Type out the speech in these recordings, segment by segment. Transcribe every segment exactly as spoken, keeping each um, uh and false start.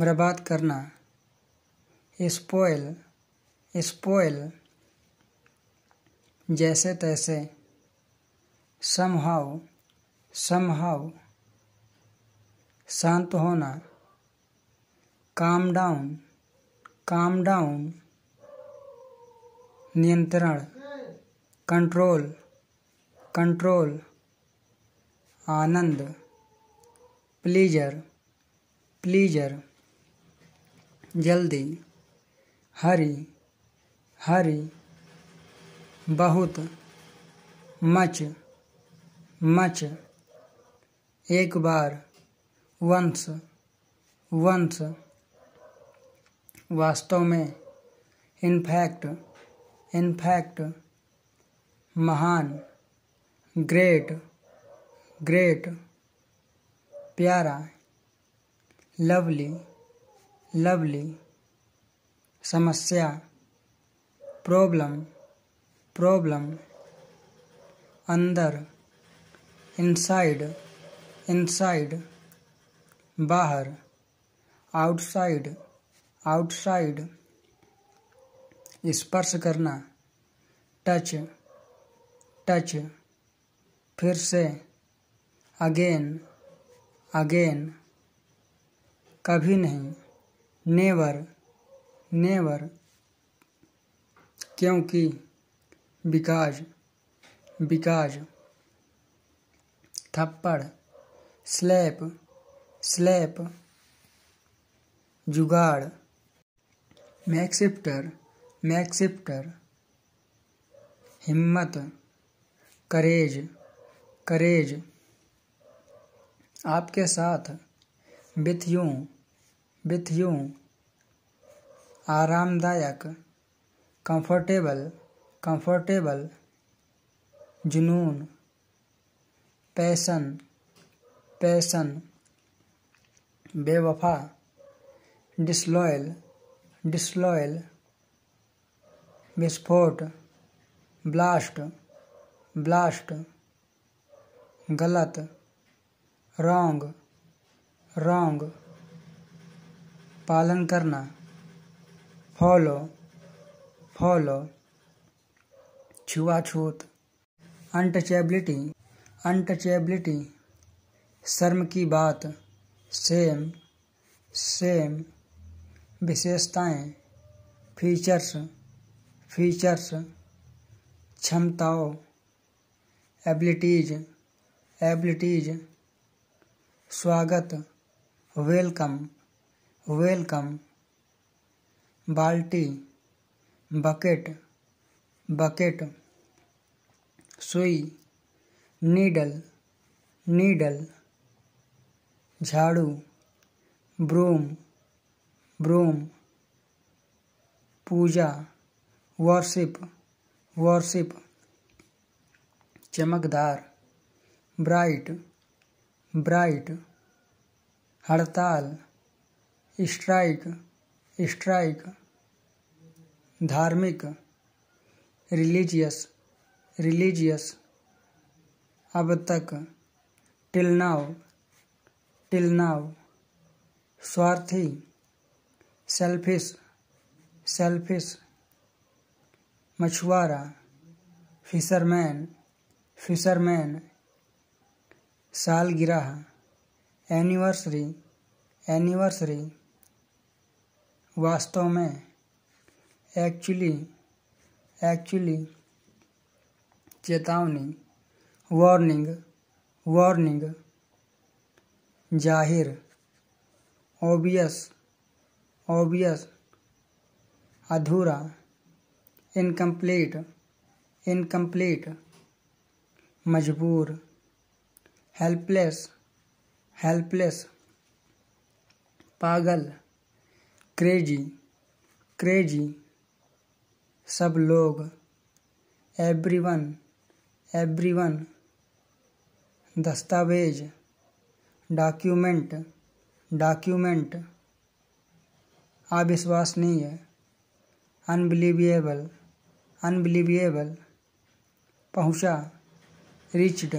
बर्बाद करना, spoil spoil जैसे तैसे, समहाउ समहाउ शांत होना, काम डाउन काम डाउन नियंत्रण, कंट्रोल कंट्रोल आनंद, प्लीजर प्लीजर जल्दी, हरी हरी बहुत, मच मच एक बार, वंस वंस वास्तव में, इनफैक्ट इनफैक्ट महान, ग्रेट ग्रेट प्यारा, लवली लवली समस्या, प्रॉब्लम प्रॉब्लम अंदर, इनसाइड इनसाइड बाहर, आउटसाइड आउटसाइड स्पर्श करना, टच टच फिर से, अगेन अगेन कभी नहीं, नेवर नेवर क्योंकि, बिकॉज बिकॉज थप्पड़, स्लैप स्लैप जुगाड़, मैकशिफ्टर मैकशिफ्टर हिम्मत, करेज करेज आपके साथ, विथ यू विथ यू आरामदायक, कंफर्टेबल कंफर्टेबल जुनून, पैशन पैशन बेवफा, डिसलॉयल डिसलॉयल विस्फोट, ब्लास्ट ब्लास्ट गलत, रॉन्ग रॉन्ग पालन करना, फॉलो फॉलो छुआछूत, अनटचेबिलिटी अनटचेबिलिटी शर्म की बात, सेम सेम विशेषताएं, फीचर्स फीचर्स क्षमताओं, एबिलिटीज एबिलिटीज स्वागत, वेलकम वेलकम बाल्टी, बकेट बकेट सुई, नीडल नीडल झाड़ू, ब्रूम ब्रूम पूजा, वर्शिप वर्शिप चमकदार, ब्राइट ब्राइट हड़ताल, स्ट्राइक स्ट्राइक धार्मिक, रिलीजियस रिलीजियस अब तक, टिल नाउ टिल नाउ स्वार्थी, सेल्फिश सेल्फिश मछुआरा, फिशरमैन फिशरमैन सालगिरह, एनिवर्सरी एनिवर्सरी वास्तव में, एक्चुअली एक्चुअली चेतावनी, वार्निंग वार्निंग जाहिर, ऑब्वियस ऑब्वियस अधूरा, इनकम्प्लीट इनकम्प्लीट मजबूर, हेल्पलेस हेल्पलेस पागल, क्रेजी क्रेजी सब लोग, एवरीवन एवरीवन दस्तावेज, डॉक्यूमेंट डॉक्यूमेंट अविश्वसनीय, अनबिलीवेबल अनबिलीवेबल पहुँचा, रीच्ड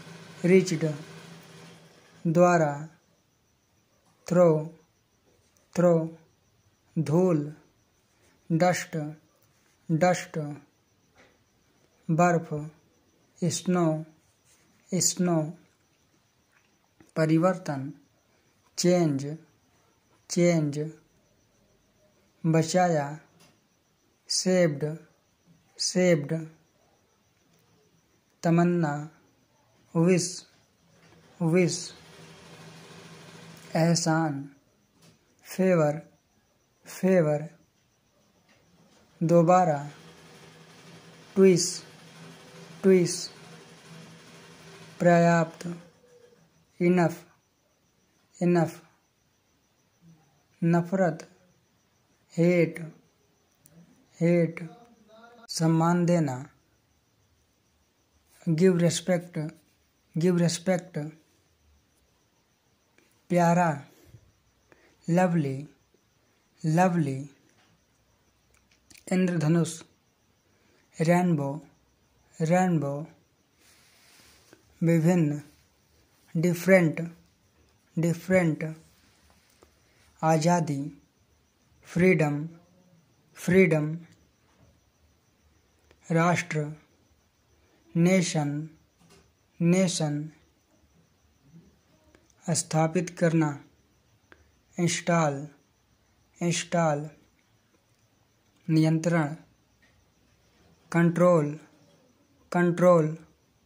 रीच्ड द्वारा, थ्रो थ्रो, धूल, डस्ट, डस्ट, बर्फ, स्नो, स्नो, परिवर्तन, चेंज, चेंज, बचाया, सेव्ड, सेव्ड, तमन्ना, विश, विश, एहसान, फेवर, फेवर, दोबारा, ट्विस, ट्विस, पर्याप्त, इनफ, इनफ, नफरत, हेट, हेट, सम्मान देना, गिव रेस्पेक्ट, गिव रेस्पेक्ट, प्यारा, लवली, लवली, इंद्रधनुष, रेनबो, रेनबो, विभिन्न, डिफरेंट, डिफरेंट, आज़ादी, फ्रीडम, फ्रीडम, राष्ट्र, नेशन, नेशन, स्थापित करना, इंस्टॉल, इंस्टॉल, नियंत्रण, कंट्रोल, कंट्रोल,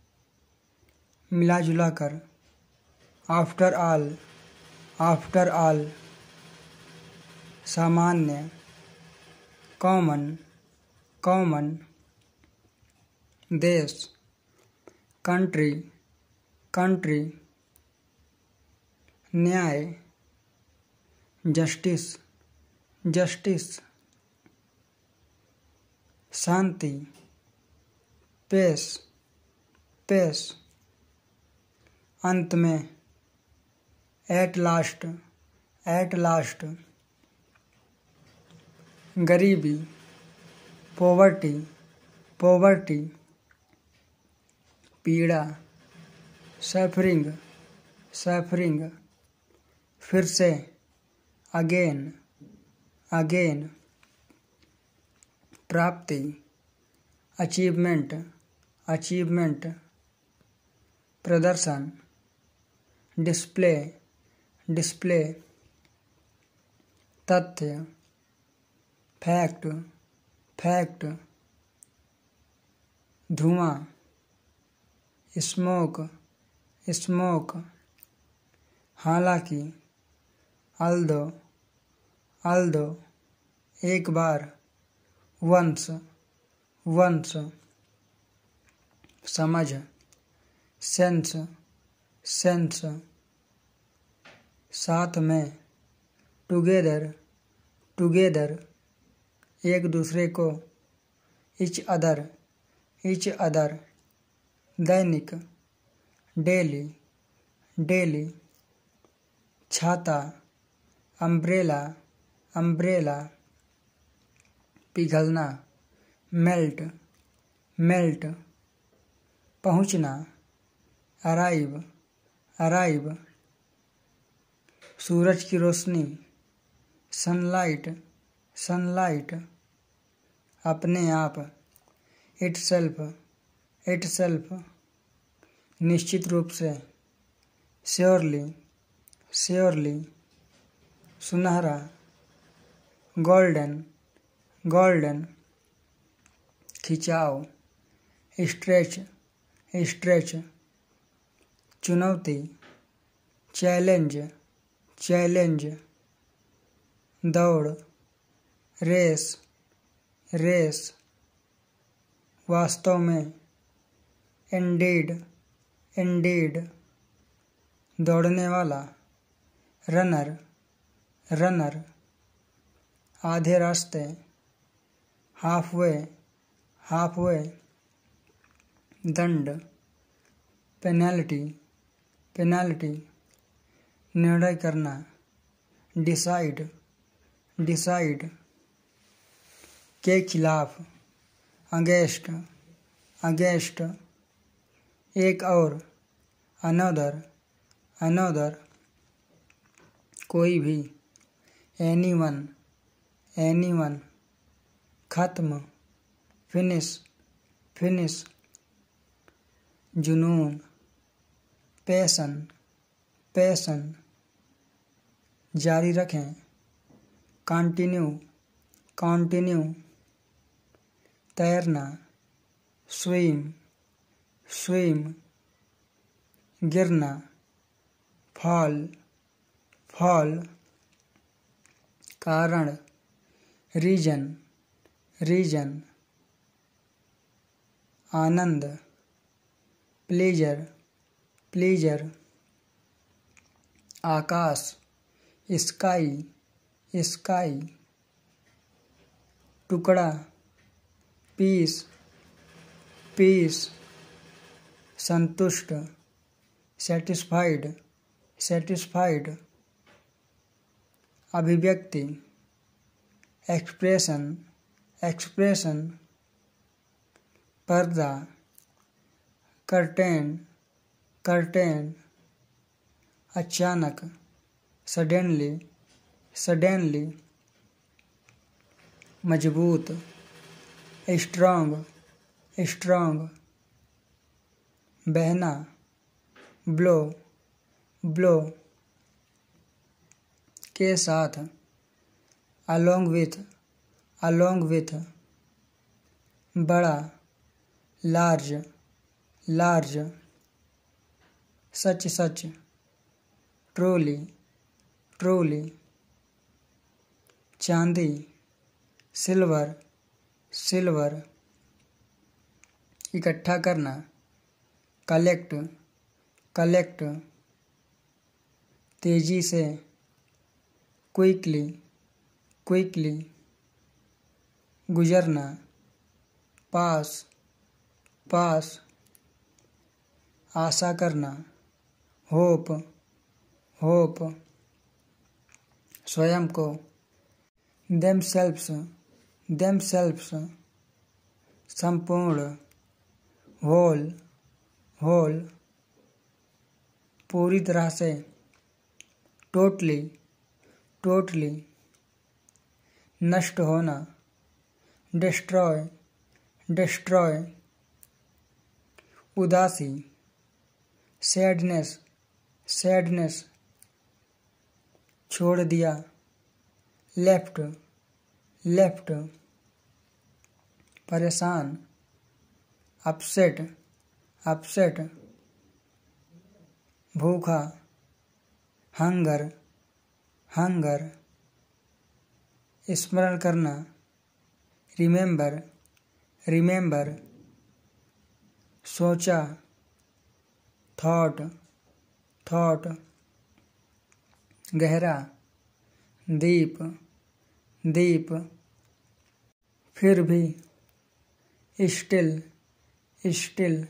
मिला जुला कर, आफ्टर ऑल, आफ्टर ऑल, सामान्य, कॉमन, कॉमन, देश, कंट्री, कंट्री, न्याय, जस्टिस, जस्टिस, शांति, पेश, पेश, अंत में, एट लास्ट, एट लास्ट, गरीबी, पॉवर्टी, पॉवर्टी, पीड़ा, सफरिंग, सफरिंग, फिर से, अगेन, अगेन, प्राप्ति, अचीवमेंट, अचीवमेंट, प्रदर्शन, डिस्प्ले, डिस्प्ले, तथ्य, फैक्ट, फैक्ट, धुआं, स्मोक, स्मोक, हालांकि, अल्दो, अल्दो, एक बार, वंस, वंस, समझ, सेंस, सेंस, साथ में, टुगेदर, टुगेदर, एक दूसरे को, इच अदर, इच अदर, दैनिक, डेली, डेली, छाता, अम्ब्रेला, अम्ब्रेला, पिघलना, मेल्ट, मेल्ट, पहुंचना, अराइव, अराइव, सूरज की रोशनी, सनलाइट, सनलाइट, अपने आप, इटसेल्फ, इटसेल्फ, निश्चित रूप से, श्योरली, श्योरली, सुनहरा, गोल्डन, गोल्डन, खिंचाव, स्ट्रेच, स्ट्रेच, चुनौती, चैलेंज, चैलेंज, दौड़, रेस, रेस, वास्तव में, इंडीड, इंडीड, दौड़ने वाला, रनर, रनर, आधे रास्ते, हाफ वे, हाफ वे, दंड, पेनल्टी, पेनल्टी, निर्णय करना, डिसाइड, डिसाइड, के खिलाफ, अगेंस्ट, अगेंस्ट, एक और, अनदर, अनदर, कोई भी, एनीवन एनीवन खत्म फिनिश फिनिश जुनून पैशन पैशन जारी रखें कंटिन्यू कंटिन्यू तैरना स्विम स्विम गिरना फॉल फॉल कारण रीजन रीजन आनंद प्लेजर प्लेजर आकाश स्काई स्काई टुकड़ा पीस पीस संतुष्ट सेटिस्फाइड सेटिस्फाइड अभिव्यक्ति एक्सप्रेशन एक्सप्रेशन पर्दा कर्टेन कर्टेन अचानक सडनली सडनली मजबूत स्ट्रॉन्ग स्ट्रॉन्ग बहना ब्लो ब्लो के साथ अलोंग विथ अलोंग विथ बड़ा लार्ज लार्ज सच सच ट्रोली ट्रोली चांदी सिल्वर सिल्वर इकट्ठा करना कलेक्ट कलेक्ट तेजी से क्विकली क्विकली गुजरना पास पास आशा करना होप होप स्वयं को देमसेल्फ्स देमसेल्फ्स संपूर्ण होल होल पूरी तरह से टोटली टोटली नष्ट होना डिस्ट्रॉय डिस्ट्रॉय उदासी सैडनेस सैडनेस छोड़ दिया लेफ्ट लेफ्ट परेशान अपसेट अपसेट भूखा हंगर हंगर स्मरण करना रिमेंबर रिमेंबर सोचा थॉट थॉट गहरा दीप दीप फिर भी स्टिल स्टिल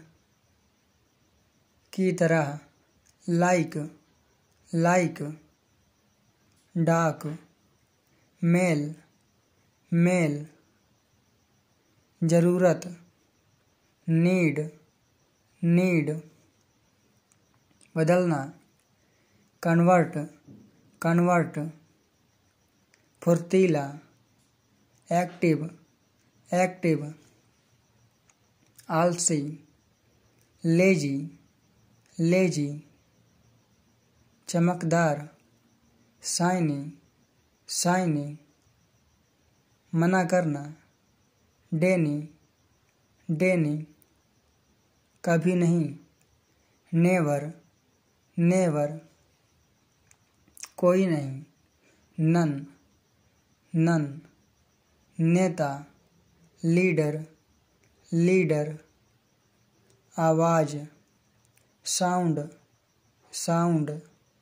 की तरह लाइक लाइक डाक मेल मेल जरूरत नीड नीड बदलना कन्वर्ट कन्वर्ट फुर्तीला एक्टिव एक्टिव आलसी लेजी लेजी चमकदार शाइनी शाइनी मना करना डेनी डेनी कभी नहीं नेवर नेवर कोई नहीं नन नन नेता लीडर लीडर आवाज़ साउंड साउंड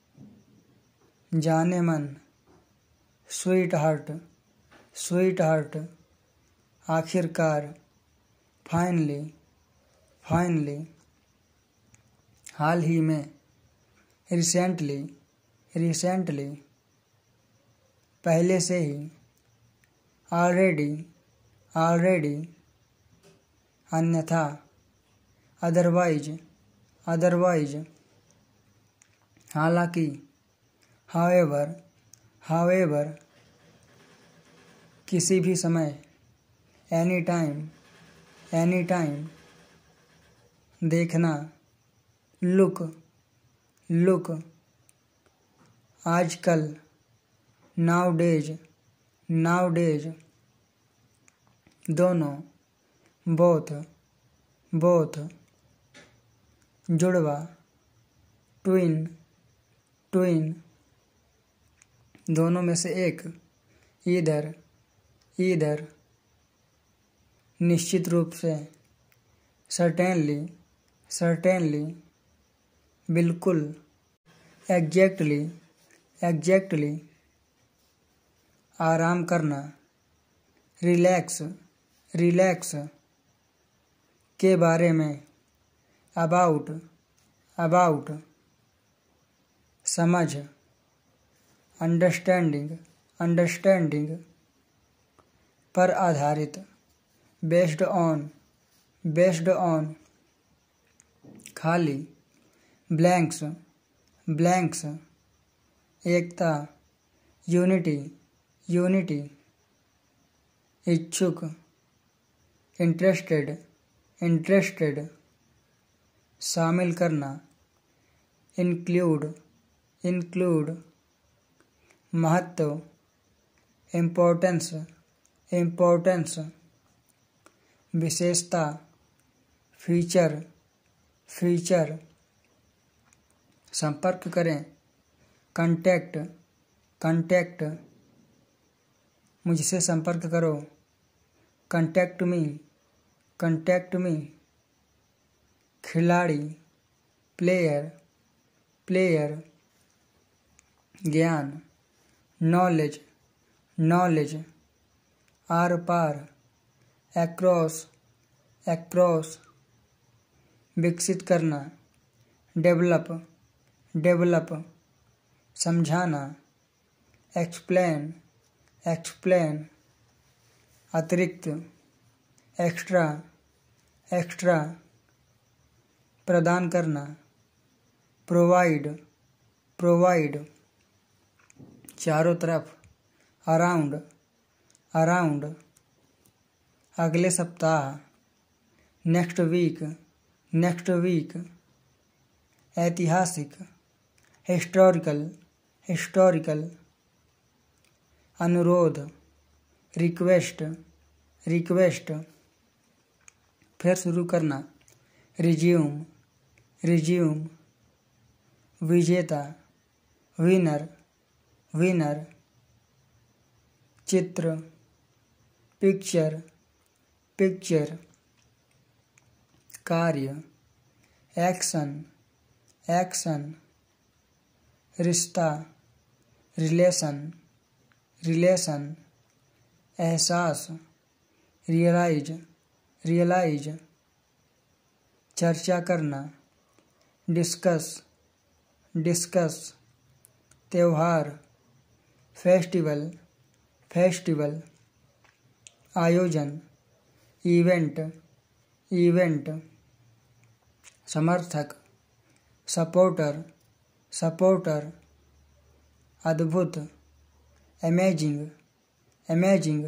जाने मन स्वीट हार्ट स्वीट हार्ट आखिरकार फाइनली फाइनली हाल ही में रिसेंटली रिसेंटली पहले से ही ऑलरेडी ऑलरेडी अन्यथा अदरवाइज अदरवाइज हालांकि हाउएवर हाउएवर किसी भी समय, एनी टाइम, एनी टाइम, देखना, लुक, लुक, आजकल, नाउ डेज, नाउ डेज, दोनों, बोथ, बोथ, जुड़वा, ट्विन, ट्विन, दोनों में से एक, इधर, इधर, निश्चित रूप से, सर्टेनली, सर्टेनली, बिल्कुल, एग्जैक्टली, एग्जैक्टली, आराम करना, रिलैक्स, रिलैक्स, के बारे में, अबाउट, अबाउट, समझ, अंडरस्टैंडिंग, अंडरस्टैंडिंग, पर आधारित, बेस्ड ऑन, बेस्ड ऑन, खाली, ब्लैंक्स, ब्लैंक्स, एकता, यूनिटी, यूनिटी, इच्छुक, इंटरेस्टेड, इंटरेस्टेड, शामिल करना, इंक्लूड, इंक्लूड, महत्व, इम्पोर्टेंस, इम्पोर्टेंस, विशेषता, फीचर, फीचर, संपर्क करें, कांटेक्ट, कांटेक्ट, मुझसे संपर्क करो, कांटेक्ट मी, कांटेक्ट मी, खिलाड़ी, प्लेयर, प्लेयर, ज्ञान, नॉलेज, नॉलेज, आर पार, एक्रॉस, एक्रॉस, विकसित करना, डेवलप, डेवलप, समझाना, एक्सप्लेन, एक्सप्लेन, अतिरिक्त, एक्स्ट्रा, एक्स्ट्रा, प्रदान करना, प्रोवाइड, प्रोवाइड, चारों तरफ, अराउंड, अराउंड, अगले सप्ताह, नेक्स्ट वीक, नेक्स्ट वीक, ऐतिहासिक, हिस्टोरिकल, हिस्टोरिकल, अनुरोध, रिक्वेस्ट, रिक्वेस्ट, फिर शुरू करना, रिज्यूम, रिज्यूम, विजेता, विनर, विनर, चित्र, पिक्चर, पिक्चर, कार्य, एक्शन, एक्शन, रिश्ता, रिलेशन, रिलेशन, एहसास, रियलाइज, रियलाइज, चर्चा करना, डिस्कस, डिस्कस, त्योहार, फेस्टिवल, फेस्टिवल, आयोजन, इवेंट, इवेंट, समर्थक, सपोर्टर, सपोर्टर, अद्भुत, अमेजिंग, अमेजिंग,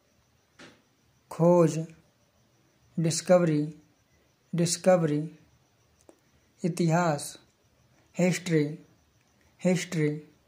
खोज, डिस्कवरी, डिस्कवरी, इतिहास, हिस्ट्री, हिस्ट्री,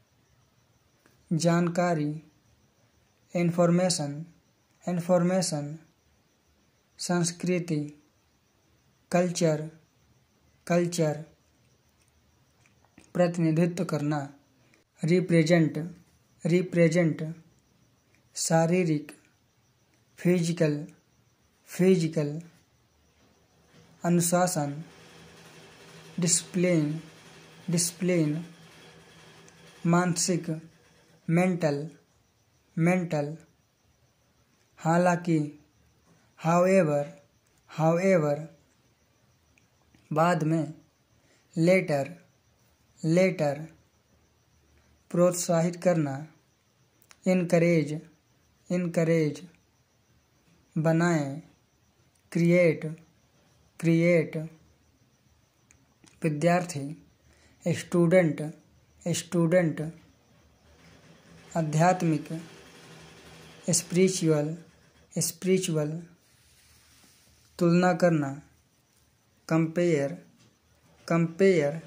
जानकारी, इंफॉर्मेशन, इंफॉर्मेशन, संस्कृति, कल्चर, कल्चर, प्रतिनिधित्व करना, रिप्रेजेंट, रिप्रेजेंट, शारीरिक, फिजिकल, फिजिकल, अनुशासन, डिसिप्लिन, डिसिप्लिन, मानसिक, मेंटल, मेंटल, हालांकि, हाउएवर, हाउएवर, बाद में, लेटर, लेटर, प्रोत्साहित करना, इनकरेज, इनकरेज, बनाएं, क्रिएट, क्रिएट, विद्यार्थी, स्टूडेंट, स्टूडेंट, आध्यात्मिक, स्पिरिचुअल स्पिरिचुअल तुलना करना, कंपेयर कंपेयर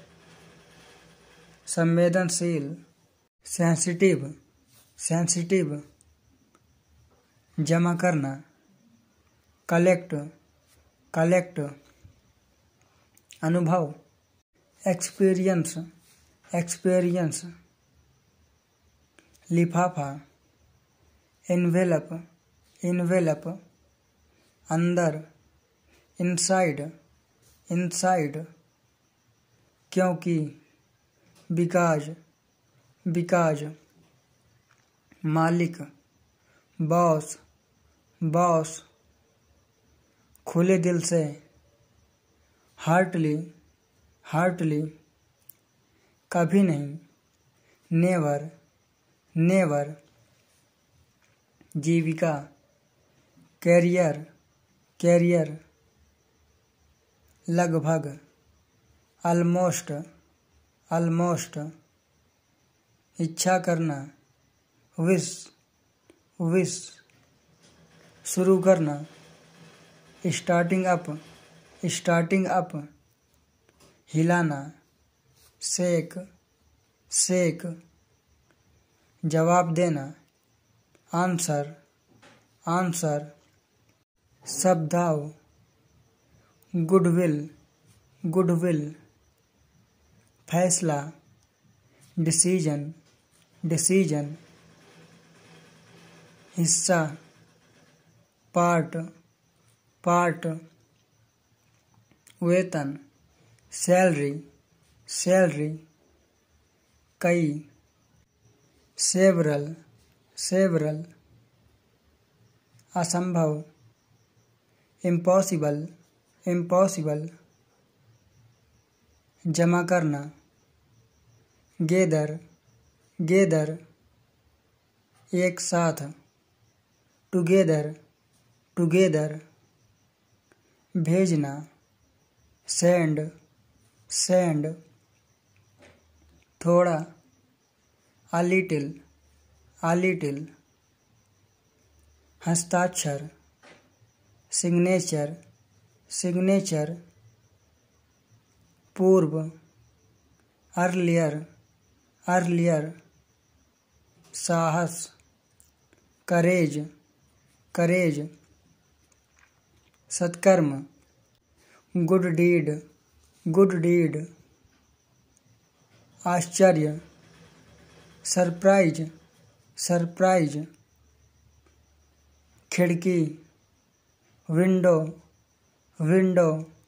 संवेदनशील, सेंसिटिव सेंसिटिव जमा करना, कलेक्ट कलेक्ट अनुभव, एक्सपीरियंस एक्सपीरियंस लिफाफा, इन्वेलप इन्वेलप अंदर, इनसाइड इनसाइड क्योंकि, बिकॉज बिकॉज मालिक, बॉस बॉस खुले दिल से, हार्टली हार्टली कभी नहीं, नेवर नेवर जीविका, कैरियर कैरियर लगभग, ऑलमोस्ट ऑलमोस्ट इच्छा करना, विश विश शुरू करना, स्टार्टिंग अप स्टार्टिंग अप हिलाना, शेक शेक जवाब देना, आंसर आंसर सद्भाव, गुडविल गुडविल फैसला, डिसीजन डिसीजन हिस्सा, पार्ट पार्ट वेतन, सैलरी सैलरी कई, सेवरल सेवरल असंभव, इम्पॉसिबल इम्पॉसिबल जमा करना, गेदर गेदर एक साथ, टुगेदर टुगेदर भेजना, सेंड सेंड थोड़ा, a little a little हस्ताक्षर, सिग्नेचर सिग्नेचर पूर्व, अर्लियर अर्लियर साहस, करेज करेज सत्कर्म, गुड डीड गुड डीड आश्चर्य, सरप्राइज सरप्राइज खिड़की, विंडो विंडो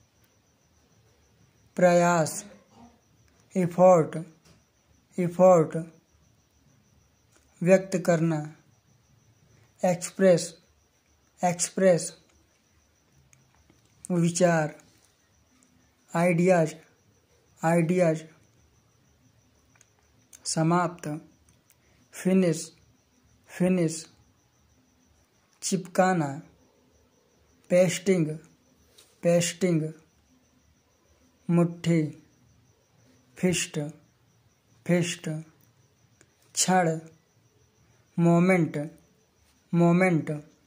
प्रयास, इफोर्ट इफोर्ट व्यक्त करना, एक्सप्रेस एक्सप्रेस विचार, आइडियाज आइडियाज समाप्त, फिनिश फिनिश चिपकाना, पेस्टिंग पेस्टिंग मुट्ठी, फिस्ट फिस्ट क्षण, मोमेंट मोमेंट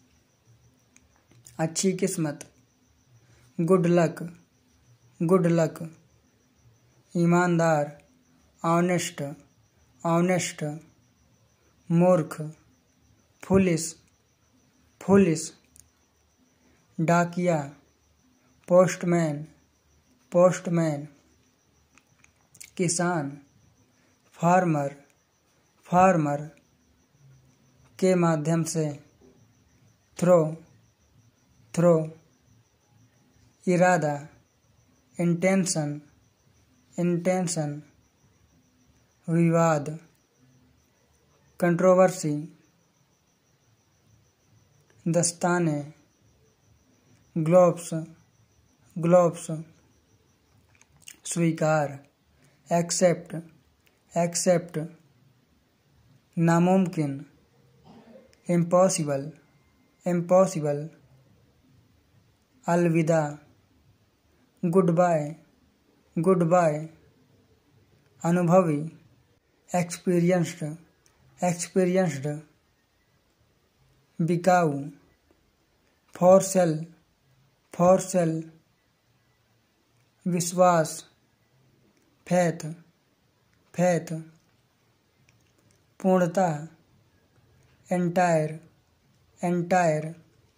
अच्छी किस्मत, गुड लक गुड लक ईमानदार, ऑनेस्ट ऑनेस्ट मूर्ख, फुलिश फुलिश डाकिया, पोस्टमैन पोस्टमैन किसान, फार्मर फार्मर के माध्यम से, थ्रो थ्रो इरादा, इंटेंशन इंटेंशन विवाद, कंट्रोवर्सी दस्ताने, ग्लोव्स ग्लोव्स स्वीकार, एक्सेप्ट एक्सेप्ट नामुमकिन, इम्पॉसिबल इम्पॉसिबल अलविदा, गुड बाय गुड बाय अनुभवी, एक्सपीरियंस्ड एक्सपीरियंस्ड बिकाऊ, फॉर सेल, फॉर सेल, विश्वास, फैथ, फैथ, पूर्णतः, एंटायर, एंटायर,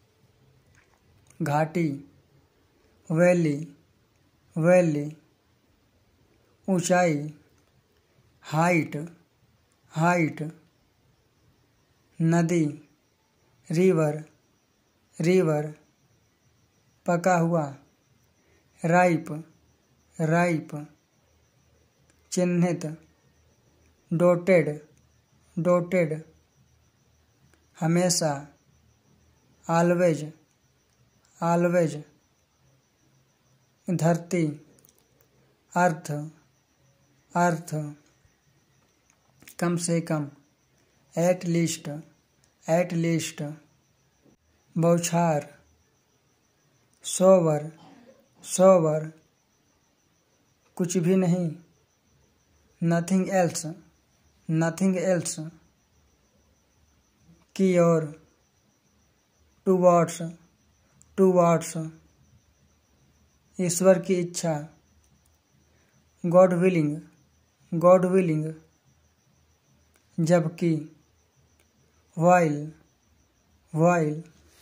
घाटी, वैली, वैली, ऊंचाई, हाइट, हाइट, नदी, रिवर, रिवर, पका हुआ, राइप, राइप, चिन्हित, डोटेड, डोटेड, हमेशा, ऑलवेज, ऑलवेज, धरती, अर्थ, अर्थ, कम से कम, एट लीस्ट, एट लीस्ट, बौछार, सोवर, सोवर, कुछ भी नहीं, नथिंग एल्स, नथिंग एल्स, की ओर, टूवर्ड्स, टूवर्ड्स, ईश्वर की इच्छा, गॉड विलिंग, गॉड विलिंग, जबकि, वाइल, वाइल,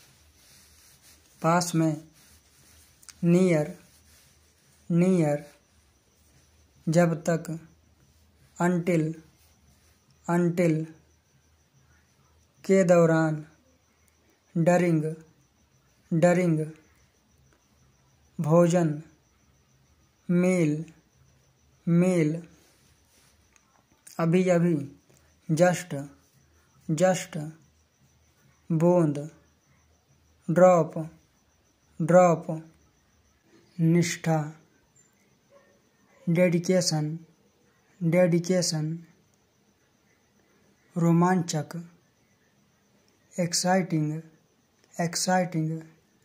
पास में, नियर, नियर, जब तक, अनटिल, अनटिल, के दौरान, डरिंग, डरिंग, भोजन, मील, मील, अभी अभी, जस्ट, जस्ट, बूंद, ड्रॉप, ड्रॉप, निष्ठा, डेडिकेशन, डेडिकेशन, रोमांचक, एक्साइटिंग, एक्साइटिंग,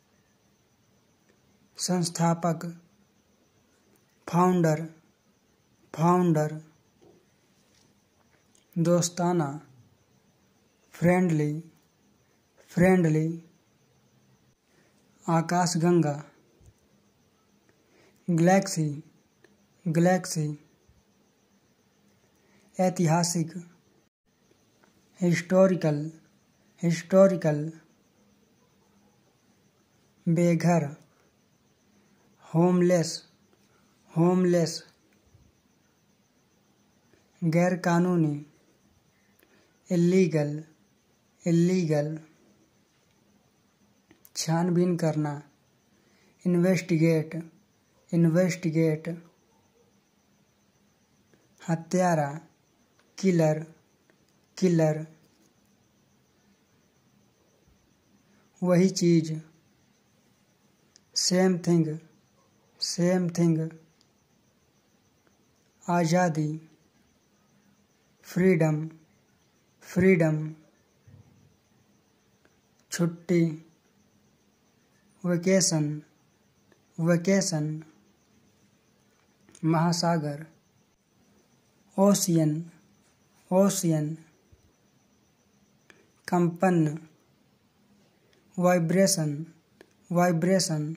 संस्थापक, फाउंडर, फाउंडर, दोस्ताना, फ्रेंडली, फ्रेंडली, आकाशगंगा, गैलेक्सी, गैलेक्सी, ऐतिहासिक, हिस्टोरिकल, हिस्टोरिकल, बेघर, होमलेस, होमलेस, गैर कानूनी, इल्लीगल, इल्लीगल, छानबीन करना, इन्वेस्टिगेट, इन्वेस्टिगेट, हत्यारा, किलर, किलर, वही चीज, सेम थिंग, सेम थिंग, आज़ादी, फ्रीडम, फ्रीडम, छुट्टी, वेकेशन, वेकेशन, महासागर, ओशियन, ओशियन, कंपन, वाइब्रेशन, वाइब्रेशन,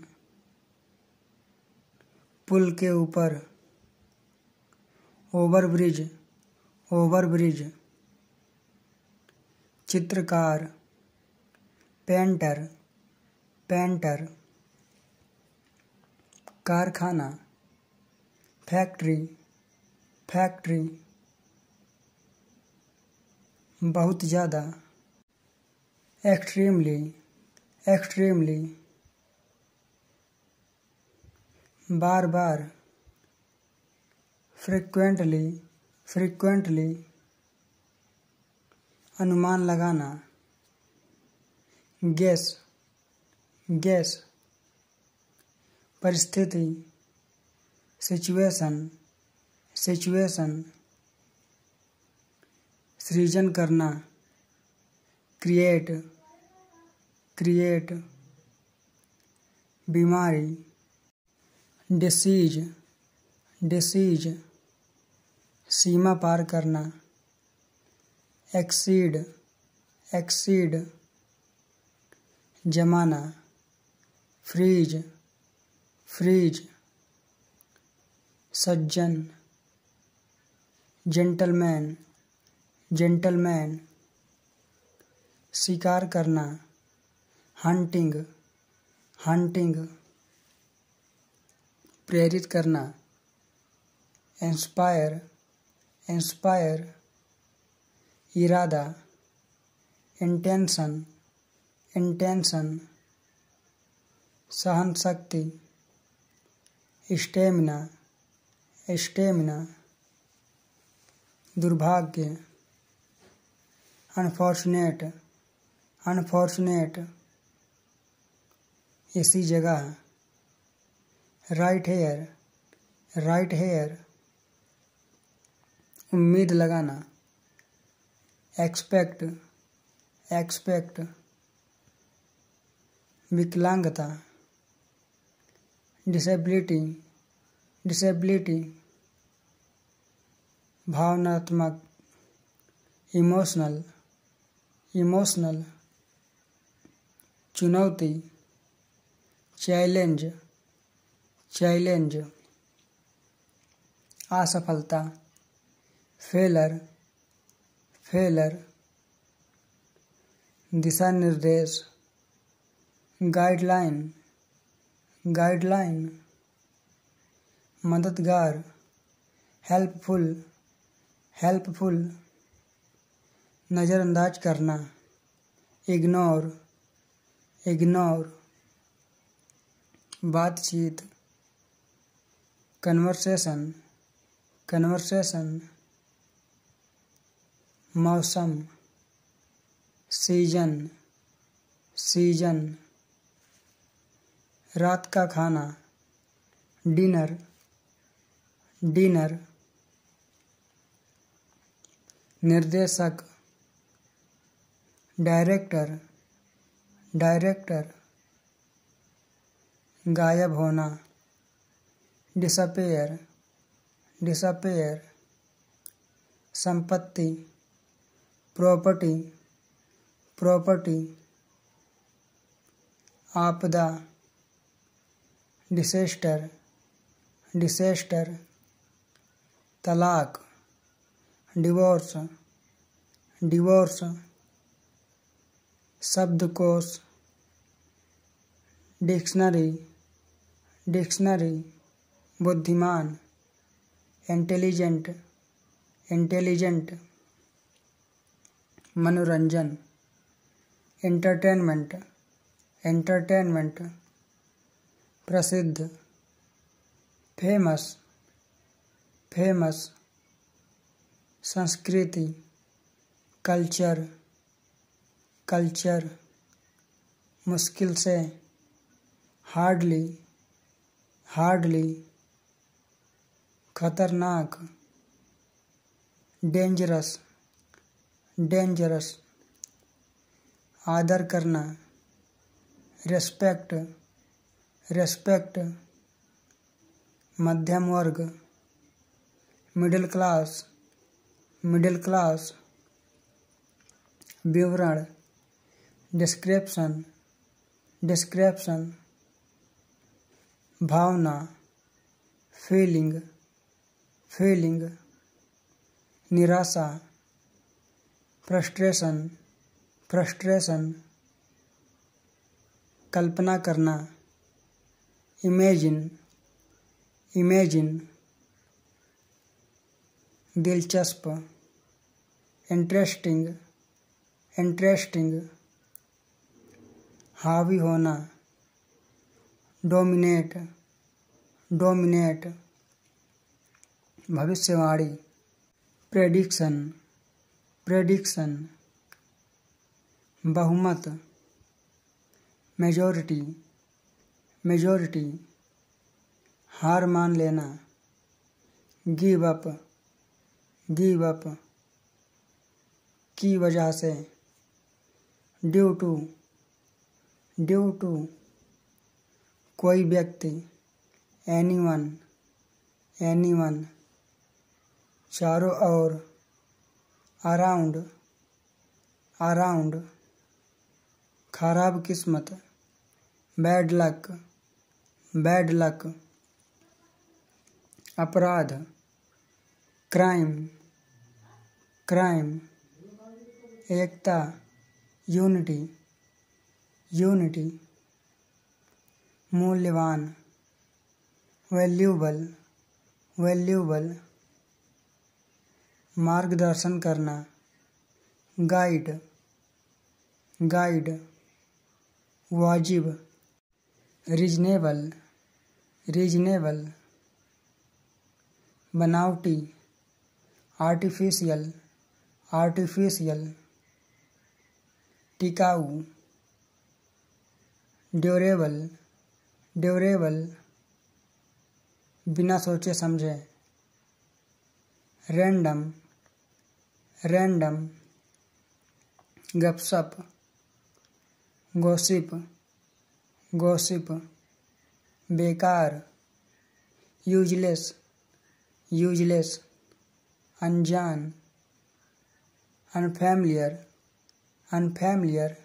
पुल के ऊपर, ओवरब्रिज, ओवरब्रिज, चित्रकार, पेंटर, पेंटर, कारखाना, फैक्ट्री, फैक्ट्री, बहुत ज़्यादा, एक्सट्रीमली, एक्सट्रीमली, बार बार, फ्रीक्वेंटली, फ्रीक्वेंटली, अनुमान लगाना, गेस, गेस, परिस्थिति, सिचुएशन, सिचुएशन, सृजन करना, क्रिएट, क्रिएट, बीमारी, डिसीज, डिसीज, सीमा पार करना, एक्सीड, एक्सीड, जमाना, फ्रीज, फ्रीज, सज्जन, जेंटलमैन, जेंटलमैन, शिकार करना, हंटिंग, हंटिंग, प्रेरित करना, इंस्पायर, इंस्पायर, इरादा, इंटेंशन, इंटेंशन, सहन शक्ति, स्टेमिना, स्टेमिना, दुर्भाग्य, अनफॉर्चुनेट, अनफॉर्चुनेट, इसी जगह, राइट हेयर, राइट हेयर, उम्मीद लगाना, एक्सपेक्ट, एक्सपेक्ट, विकलांगता, डिसेबिलिटी, डिसेबिलिटी, भावनात्मक, इमोशनल, इमोशनल, चुनौती, चैलेंज, चैलेंज, असफलता, फेलर, फेलर, दिशा निर्देश, गाइडलाइन, गाइडलाइन, मददगार, हेल्पफुल, हेल्पफुल, नज़रअंदाज करना, इग्नोर, इग्नोर, बातचीत, कन्वर्सेशन, कन्वर्सेशन, मौसम, सीजन, सीजन, रात का खाना, डिनर, डिनर, निर्देशक, डायरेक्टर, डायरेक्टर, गायब होना, डिसअपेयर, डिसअपेयर, संपत्ति, प्रॉपर्टी, प्रॉपर्टी, आपदा, डिसेस्टर, डिसेस्टर, तलाक, डिवोर्स, डिवोर्स, शब्दकोश, डिक्शनरी, डिक्शनरी, बुद्धिमान, इंटेलिजेंट, इंटेलिजेंट, मनोरंजन, एंटरटेनमेंट, एंटरटेनमेंट, प्रसिद्ध, फेमस, फेमस, संस्कृति, कल्चर, कल्चर, मुश्किल से, हार्डली, हार्डली, खतरनाक, डेंजरस, डेंजरस, आदर करना, रेस्पेक्ट, रेस्पेक्ट, मध्यम वर्ग, मिडिल क्लास, मिडिल क्लास, विवरण, डिस्क्रिप्शन, डिस्क्रिप्शन, भावना, फीलिंग, फीलिंग, निराशा, फ्रस्ट्रेशन, फ्रस्ट्रेशन, कल्पना करना, इमेजिन, इमेजिन, दिलचस्प, इंटरेस्टिंग, इंटरेस्टिंग, हावी होना, डोमिनेट, डोमिनेट, भविष्यवाणी, प्रेडिक्शन, प्रेडिक्शन, बहुमत, मेजॉरिटी, मेजॉरिटी, हार मान लेना, गिव अप, गिव अप, की वजह से, ड्यू टू, ड्यू टू, कोई व्यक्ति, एनीवन, एनीवन, चारों ओर, अराउंड, अराउंड, खराब किस्मत, बैड लक, बैड लक। अपराध, क्राइम, क्राइम। एकता, यूनिटी, यूनिटी। मूल्यवान, वैल्यूबल, वैल्यूबल। मार्गदर्शन करना, गाइड, गाइड। वाजिब, रीजनेबल, रीजनेबल। बनावटी, आर्टिफिशियल, आर्टिफिशियल। टिकाऊ, ड्यूरेबल, ड्यूरेबल। बिना सोचे समझे, रैंडम, रैंडम। गपशप, गॉसिप, गॉसिप। बेकार, यूजलेस, यूजलेस। अनजान, अनफैमिलियर, अनफैमिलियर।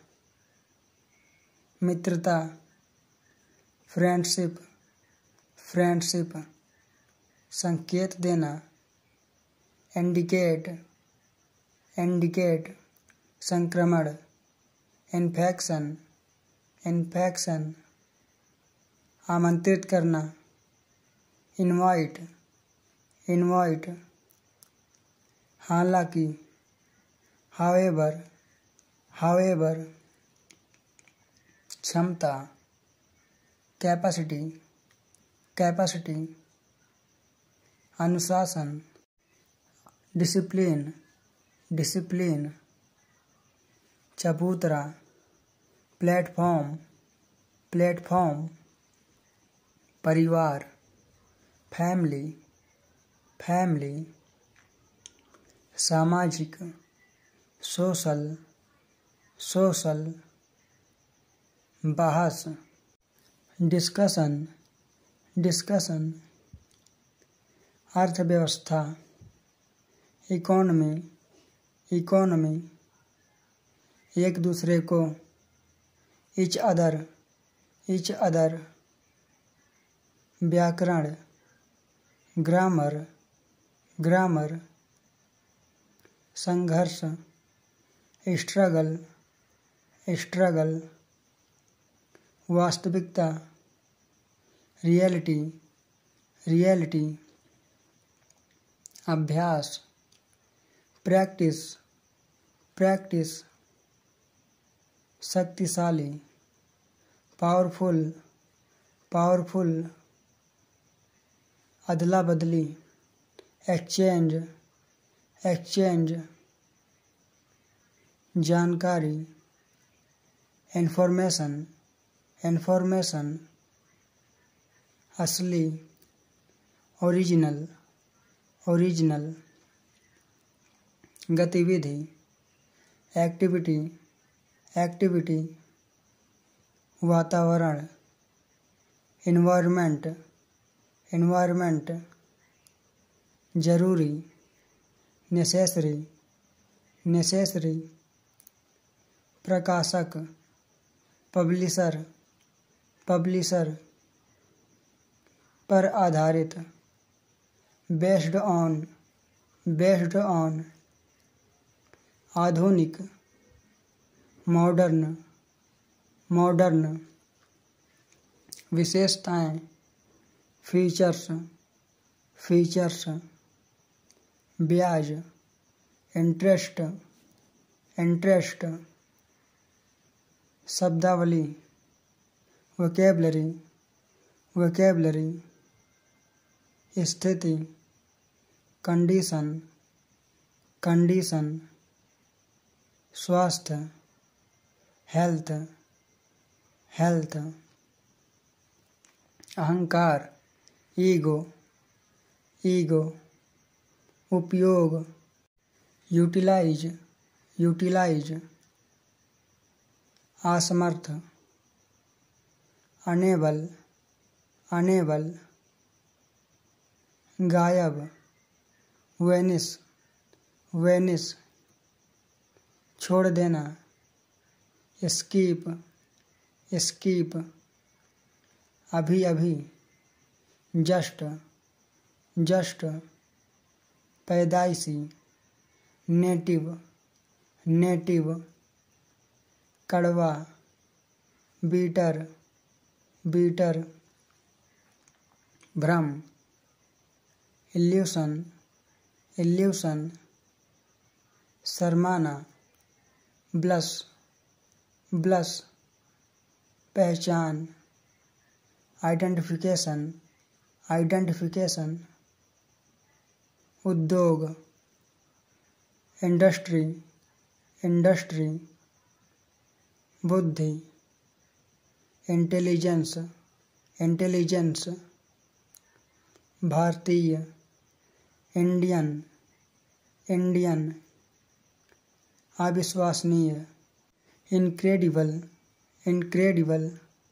मित्रता, फ्रेंडशिप, फ्रेंडशिप। संकेत देना, इंडिकेट, इंडिकेट। संक्रमण, इन्फेक्शन, इन्फेक्शन। आमंत्रित करना, इनवाइट, इनवाइट। हालांकि, हावेवर, हावेवर। क्षमता, कैपेसिटी, कैपेसिटी। अनुशासन, डिसिप्लिन, डिसिप्लिन। चबूतरा, प्लेटफॉर्म, प्लेटफॉर्म। परिवार, फैमिली, फैमिली। सामाजिक, सोशल, सोशल। बहस, डिस्कशन, डिस्कशन। अर्थव्यवस्था, इकोनॉमी, इकोनॉमी। एक दूसरे को, इच अदर, इच अदर। व्याकरण, ग्रामर, ग्रामर। संघर्ष, स्ट्रगल, स्ट्रगल। वास्तविकता, रियलिटी, रियलिटी। अभ्यास, प्रैक्टिस, प्रैक्टिस। शक्तिशाली, पावरफुल, पावरफुल। अदला बदली, एक्सचेंज, एक्सचेंज। जानकारी, इंफॉर्मेशन, इंफॉर्मेशन। असली, ओरिजिनल, ओरिजिनल। गतिविधि, एक्टिविटी, एक्टिविटी। वातावरण, इन्वायरमेंट, इन्वायरमेंट। जरूरी, नेसेसरी, नेसेसरी। प्रकाशक, पब्लिशर, पब्लिशर। पर आधारित, बेस्ड ऑन, बेस्ड ऑन। आधुनिक, मॉडर्न, मॉडर्न। विशेषताएं, फीचर्स, फीचर्स। ब्याज, इंटरेस्ट, इंटरेस्ट। शब्दावली, वोकैबुलरी, वोकैबुलरी। स्थिति, कंडीशन, कंडीशन। स्वास्थ्य, हेल्थ, हेल्थ। अहंकार, ईगो, ईगो। उपयोग, यूटिलाइज, यूटिलाइज। असमर्थ, अनेबल, अनेबल। गायब, वेनिस, वेनिस। छोड़ देना, स्कीप स्कीप अभी अभी, जस्ट जस्ट पैदाइशी, नेटिव नेटिव कड़वा, बीटर बीटर भ्रम, इल्यूशन इल्यूशन शर्माना, ब्लश ब्लश पहचान, आइडेंटिफिकेशन आइडेंटिफिकेशन उद्योग, इंडस्ट्री इंडस्ट्री बुद्धि, इंटेलिजेंस इंटेलिजेंस भारतीय, इंडियन इंडियन अविश्वसनीय, इनक्रेडिबल इनक्रेडिबल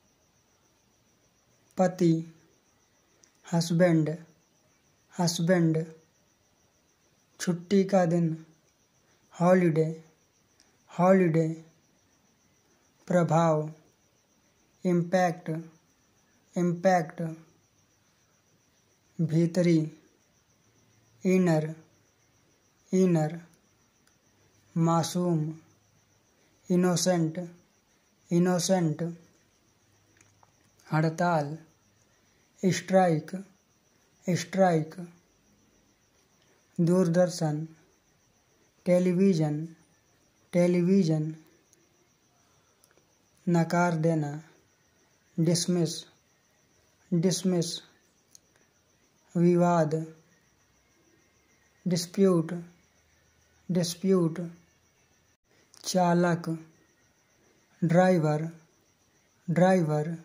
पति, हस्बैंड हस्बैंड छुट्टी का दिन, हॉलिडे हॉलिडे प्रभाव, इम्पैक्ट इम्पैक्ट भीतरी, इनर इनर मासूम, इनोसेंट इनोसेंट हड़ताल, स्ट्राइक स्ट्राइक दूरदर्शन, टेलीविज़न टेलीविज़न नकार देना, डिसमिस डिसमिस विवाद, डिस्प्यूट डिस्प्यूट चालक, ड्राइवर ड्राइवर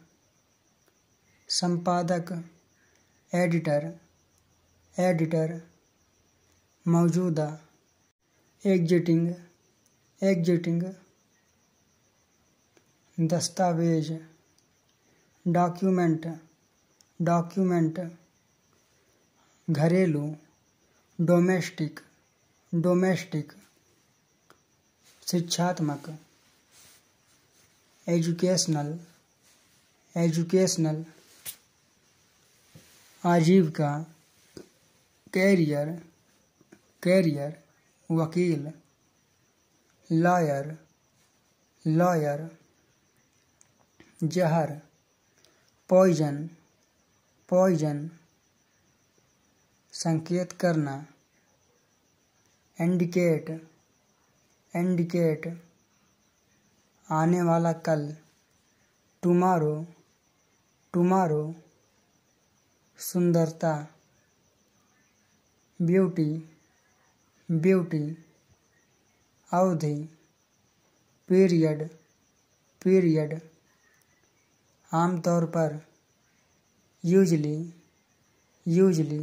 संपादक, एडिटर एडिटर मौजूदा, एग्जिटिंग एग्जिटिंग दस्तावेज, डॉक्यूमेंट डॉक्यूमेंट घरेलू, डोमेस्टिक डोमेस्टिक शिक्षात्मक, एजुकेशनल एजुकेशनल आजीविका, कैरियर कैरियर वकील, लॉयर लॉयर जहर, पॉइजन पॉइजन संकेत करना, इंडिकेट इंडिकेट आने वाला कल, टुमारो टुमारो सुंदरता, ब्यूटी ब्यूटी अवधि, पीरियड पीरियड आमतौर पर, यूजली यूजली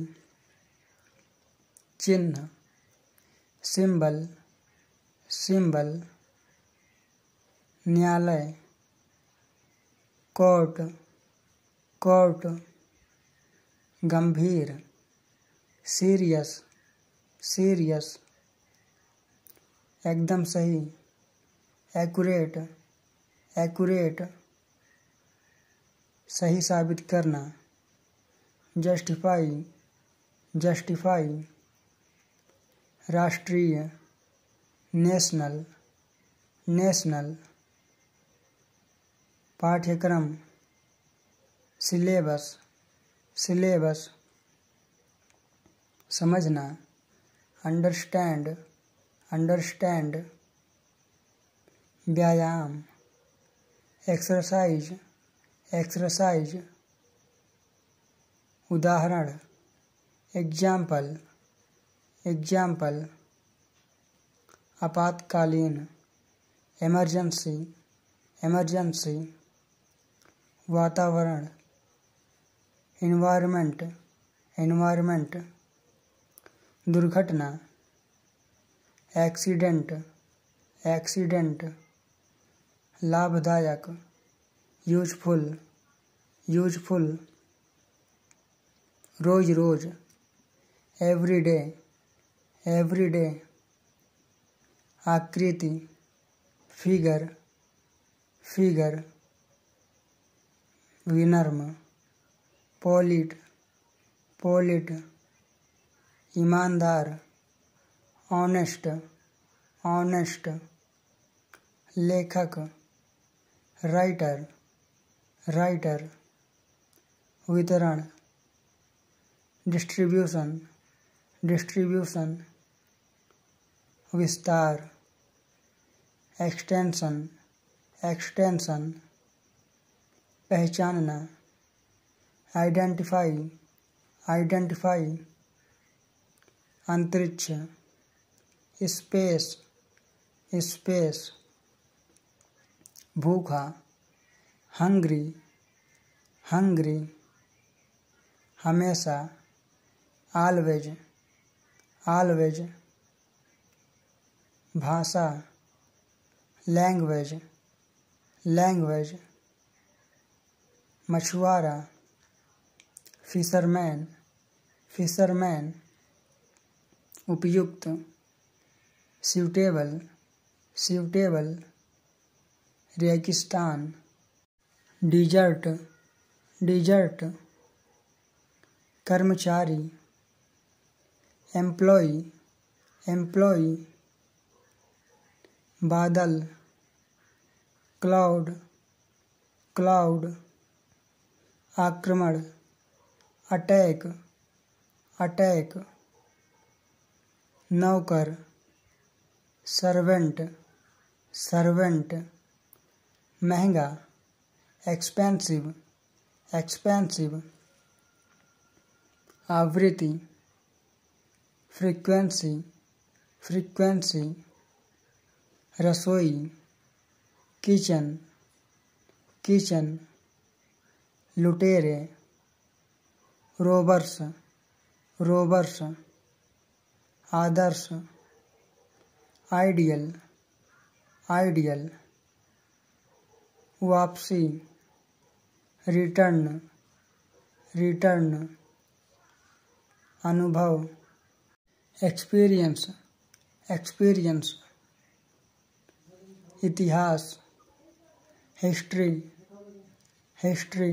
चिन्ह, सिंबल सिंबल न्यायालय, कोर्ट कोर्ट गंभीर, सीरियस सीरियस एकदम सही, एक्यूरेट एक्यूरेट सही साबित करना, जस्टिफाई जस्टिफाई राष्ट्रीय, नेशनल नेशनल पाठ्यक्रम, सिलेबस सिलेबस समझना, अंडरस्टैंड अंडरस्टैंड व्यायाम, एक्सरसाइज एक्सरसाइज उदाहरण, एग्जाम्पल एग्जाम्पल आपातकालीन, इमरजेंसी इमरजेंसी वातावरण, एनवायरनमेंट एनवायरनमेंट दुर्घटना, एक्सीडेंट एक्सीडेंट लाभदायक, यूजफुल यूजफुल रोज रोज, एवरीडे एवरीडे आकृति, फिगर फिगर, विनम्र, पॉलिट, पॉलिट, ईमानदार, ऑनेस्ट, ऑनेस्ट, लेखक, राइटर, राइटर, वितरण, डिस्ट्रीब्यूशन, डिस्ट्रीब्यूशन, विस्तार, एक्सटेंशन, एक्सटेंशन, पहचानना, आइडेंटिफाई, आइडेंटिफाई, अंतरिक्ष, स्पेस, स्पेस, भूखा, हंग्री, हंग्री, हमेशा, ऑलवेज, ऑलवेज, भाषा, लैंग्वेज, लैंग्वेज, मछुआरा, फिशरमैन, फिशरमैन, उपयुक्त, सूटेबल, सूटेबल, रेगिस्तान, डिजर्ट, डिजर्ट, कर्मचारी, एम्प्लॉय, एम्प्लॉय, बादल, क्लाउड, क्लाउड, आक्रमण, अटैक, अटैक, नौकर, सर्वेंट, सर्वेंट, महंगा, एक्सपेंसिव, एक्सपेंसिव, आवृत्ति, फ्रीक्वेंसी, फ्रीक्वेंसी, रसोई, किचन, किचन, लुटेरे, रोबर्स, रोबर्स, आदर्श, आइडियल, आइडियल, वापसी, रिटर्न, रिटर्न, अनुभव, एक्सपीरियंस, एक्सपीरियंस, इतिहास, हिस्ट्री, हिस्ट्री,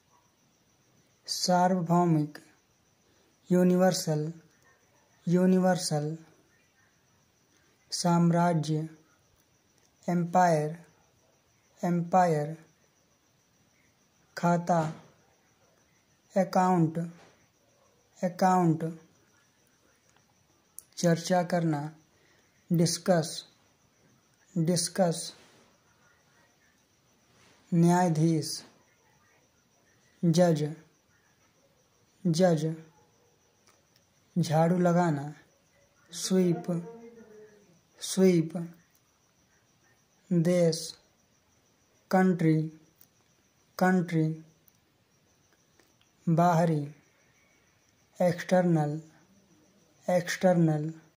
सार्वभौमिक, यूनिवर्सल, यूनिवर्सल, साम्राज्य, एम्पायर, एम्पायर, खाता, अकाउंट, अकाउंट, चर्चा करना, डिस्कस, डिस्कस, न्यायाधीश, जज, जज, झाड़ू लगाना, स्वीप, स्वीप, देश, कंट्री, कंट्री, बाहरी, एक्सटर्नल, एक्सटर्नल,